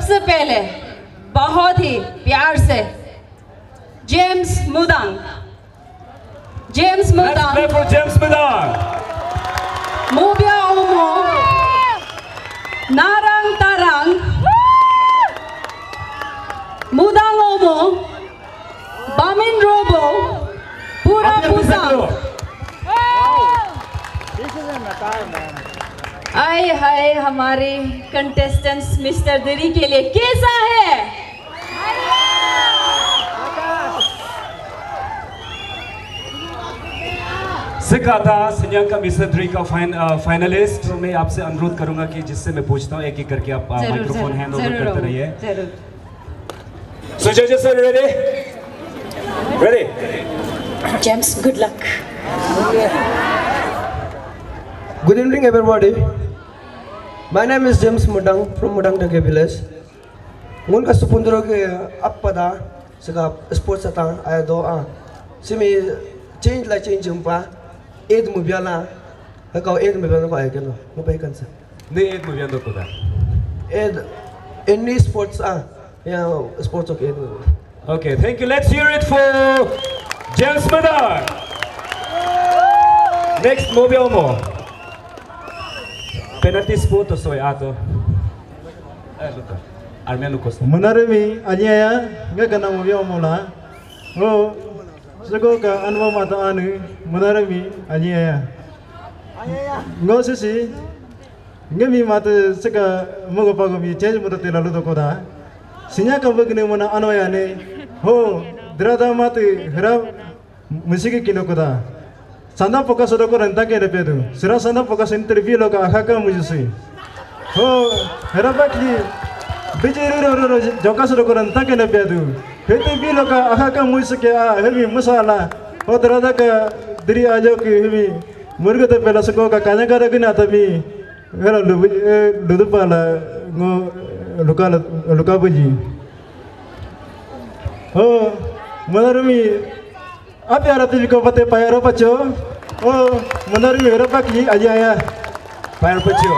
सबसे पहले बहुत ही प्यार से जेम्स मुदांग Let's play for James Mudang. Mubya Omo Narang Tarang Mudang Omo Bamin Robo Pura Pusang. आए हाय हमारे कंटेस्टेंट्स मिस्टर दरी के लिए कैसा है? सिकाता सिंजांका मिस्टर दरी का फाइनलिस्ट। तो मैं आपसे अनुरोध करूंगा कि जिससे मैं पूछता हूँ एक एक करके आप माइक्रोफोन हैंड ओवर करते रहिए। जरूर। So judges are ready? Ready? James, good luck. Good evening, everybody. My name is James Mudang from Mudang Dage Village. Ngun ka supundro ke appada sega sports ata ay do a simi change la change umpa ed mubiala ka ed mubiala ko ay keno no pa ikansa Ne ed moviendo ko da. ed any sports ya sports ok ed. Okay, thank you. Let's hear it for James Mudang. Next, Mobile Mo. Penalty spot to soy ato. Armeno Costa. Munarimi anyaya ngakana Mobile Mo la. Oh, sago ka anwa mata anu Munarimi anyaya. Ngo sisi ngami mata saka mogo pago mi change mata telalu to koda. Sinya ka bagne mona anwaya ne. Ho drada mata hera musiki kino koda. Sanda poka sodo ko renta ke repedu. Sira sanda poka interview lo ka akaka mujisi. Ho hera bakli bijiri ro joka sodo ko renta ke repedu. Hete bi lo ka akaka mujisi a hebi masala. Ho drada ka diri ajo ki hebi murga te pela sako ka kanya kara gina tabi hera ludu pala ngo luka buji. Ho Munarimi apa yang ratu juga pakai payaro paco? Oh, menarik merah pagi aja ya. Payar pacho.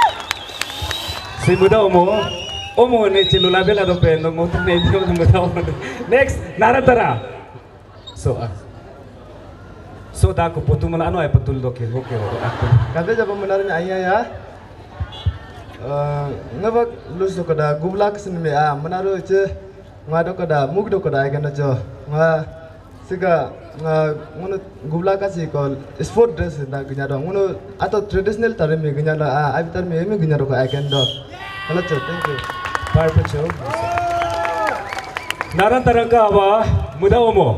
Si muda omo ne celula bela do pe no motu ne dio no muda omo. Next, Naratara. So da ko potu mala ano ay patul do ke okay. Kata jaba menarik ayah ya. Ngabak lus do kada gublak sin me menaru ce ngado kada mug do kada ay kana jo. Sega ngono gubla kasi ko sport dress da gnya do ngono ato traditional tare me gnya la abi tar me gnya ro ko I can do. Hello thank you. Par pacho. Narantara ka ba muda omo.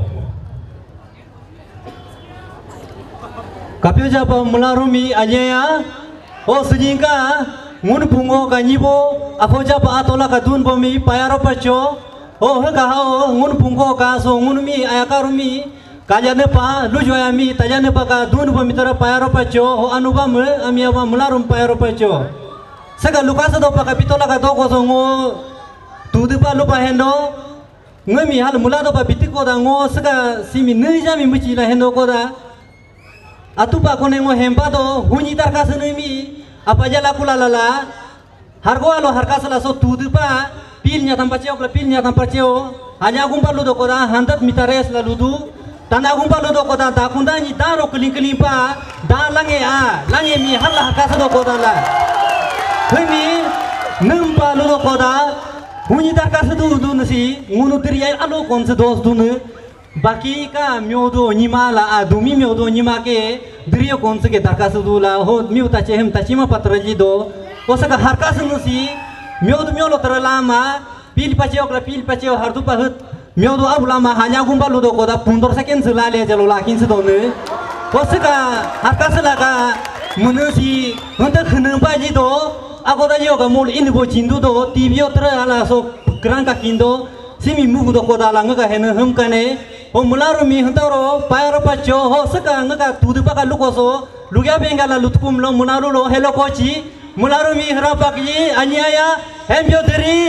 Kapio japa mularumi anyaya. O sujinka ngun pungo kanyibo apo japa atola kadun bomi payaro pacho. Oh hekahao ngun pungko ka so ngun mi ayakarumi kajane pa lujoya mi tajane pa ka dun bo mitara payaro pacho ho anubam ami aba mularum payaro pacho saka lukasa do pa kapitola ka do ko so ngo tudu pa lupa hendo ngami hal mulado pa bitiko da ngo saka simi nija mi muchi la hendo ko da atupa kone ngo hempa do huni tar ka sunimi apa jala kula lala hargo alo harkasala so tudu pa pilnya tanpa ceo hanya gumpa ludo koda handat mitares la ludu tanda gumpa ludo koda ta kunda ni daro keling pa da lange mi hala hakasa do koda la hemi nempa ludo koda huni tar kasu du nasi ngunu diri alo konse dos du ne baki ka myodo nima la adumi myodo nima ke diri konse ke tarkasu du la ho mi utache hem tachima patraji do osaka harkasu nasi Miodo terlama pil paceo hardu pahut miodo abulama hanya gumpa ludo koda pundor second selale jalo lakin sedone koseka harkasela ka munusi untuk kenapa jido aku tadi juga mul ini bo cindu do TV terala so kerang kakindo simi mugu do koda langa ka hena hum kane o mularu mi hantaro payaro pacho ho seka ngaka tudu paka lukoso lugya bengala lutkum lo munaru lo hello kochi Mularu mi harapakji anyaya hembyo diri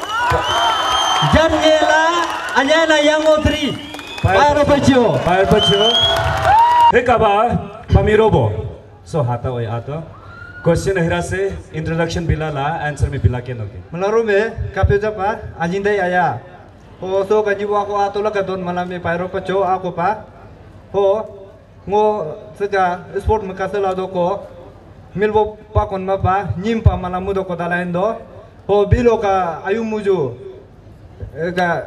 janela anyala yango diri payaro pacho hekaba pamirobo so hata oi ato Question hira se introduction bilala answer mi bilake noke. Melarume kapyo japa anjindai aya. Ho so kanjibo ako atola kadon malami pairo pacho ako pa. Ho ngo sega sport makasela do ko milbo pa kon mapa nyimpa malamu do ko dalaindo. Ho bilo ka ayumuju ga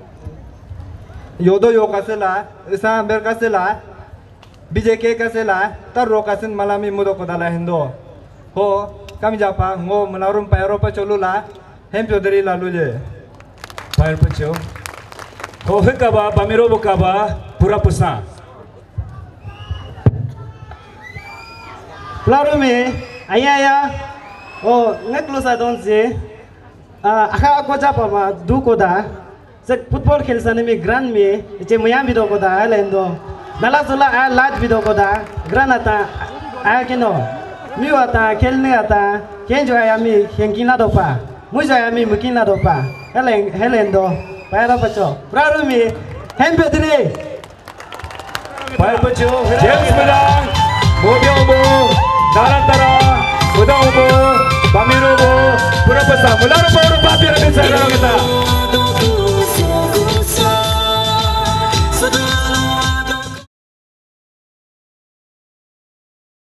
yodo yo kasela isa ber kasela BJK kasela tarro kasin malami mudo ko dalaindo. Ho kami japa ngo menarum pairo pacho lula hempyo dari lalu je. Pair pacho. Ho hekaba bamiro bokaba pura pusa. Plarume ayaya oh ngeklusa donse akha ko japa ma du ko da se football khelsa ne me grand me che muyam bido ko da lendo nala sula a lat bido ko da granata a keno mi wata khelne ata kenjo aya mi henkina do pa mujo aya mi mukina do pa helendo paira pacho Plarume hembe dire Pair pacho. James Mudang. Mobile mo. Narantara. Mudang mo. Bamiro mo. Pura pusa. Mula ro puro papi ra kita.